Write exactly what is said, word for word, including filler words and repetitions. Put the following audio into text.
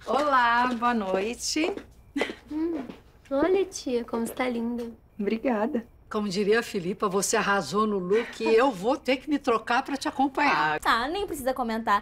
Olá, boa noite. Hum, olha, tia, como está linda. Obrigada. Como diria a Filipa, você arrasou no look e eu vou ter que me trocar para te acompanhar. Ah, nem precisa comentar.